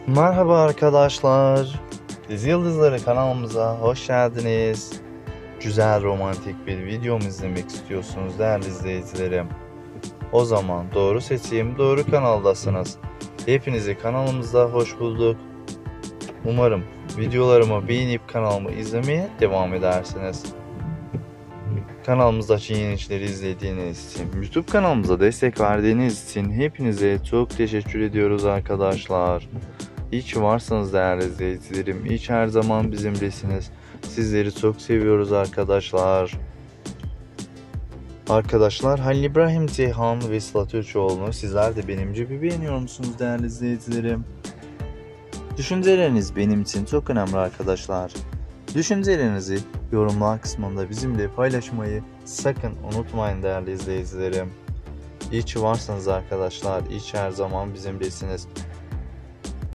Merhaba arkadaşlar. Dizi Yıldızları kanalımıza hoş geldiniz. Güzel romantik bir videomu izlemek istiyorsunuz değerli izleyicilerim. O zaman doğru seçim, doğru kanaldasınız. Hepinizi kanalımızda hoş bulduk. Umarım videolarımı beğenip kanalımı izlemeye devam edersiniz. Kanalımızdaki yenilikleri izlediğiniz için, YouTube kanalımıza destek verdiğiniz için hepinize çok teşekkür ediyoruz arkadaşlar. İyi ki varsınız değerli izleyicilerim. İyi ki her zaman bizimlesiniz. Sizleri çok seviyoruz arkadaşlar. Arkadaşlar Halil İbrahim Ceyhan ve Sıla Türkoğlu'nu sizler de benim gibi beğeniyor musunuz değerli izleyicilerim? Düşünceleriniz benim için çok önemli arkadaşlar. Düşüncelerinizi yorumlar kısmında bizimle paylaşmayı sakın unutmayın değerli izleyicilerim. İyi ki varsınız arkadaşlar. İyi ki her zaman bizimlesiniz.